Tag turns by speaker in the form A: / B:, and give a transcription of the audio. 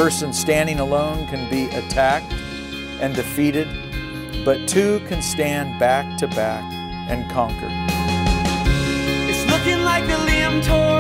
A: person standing alone can be attacked and defeated, but two can stand back to back and conquer.
B: It's looking like a Liam Torres